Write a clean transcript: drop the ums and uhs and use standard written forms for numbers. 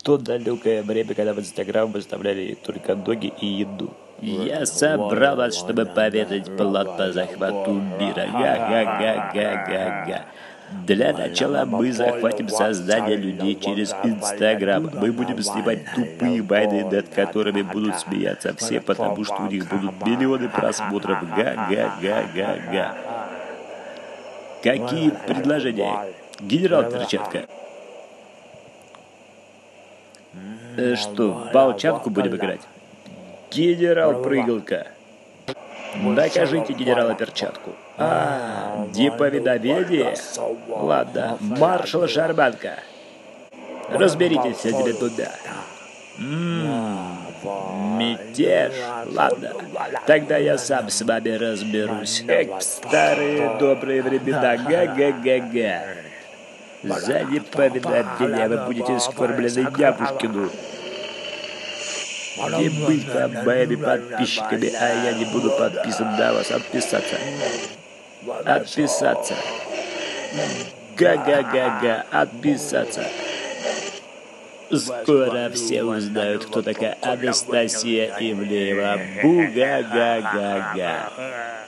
то далекое время, когда в Инстаграм выставляли только ноги и еду. Я собрал вас, чтобы поведать план по захвату мира. Га-га-га-га-га-га. Для начала мы захватим сознание людей через Инстаграм. Мы будем снимать тупые войны, над которыми будут смеяться все, потому что у них будут миллионы просмотров. Га-га-га-га-га. Какие предложения, генерал Перчатка? Что, в волчанку будем играть? Генерал Прыгалка. Накажите генерала Перчатку. Неповиновение? Ладно, маршал Шарманка. Разберитесь с этими туда. Мятеж? Ладно, тогда я сам с вами разберусь. Как в старые добрые времена. Га-га-га-га. За неповиновение вы будете скормлены Япушкину. Не быть вам моими подписчиками, а я не буду подписан на вас. Отписаться. Отписаться. Га-га-га-га. Отписаться. Скоро все узнают, кто такая Анастасия Ивлеева. Бу-га-га-га-га.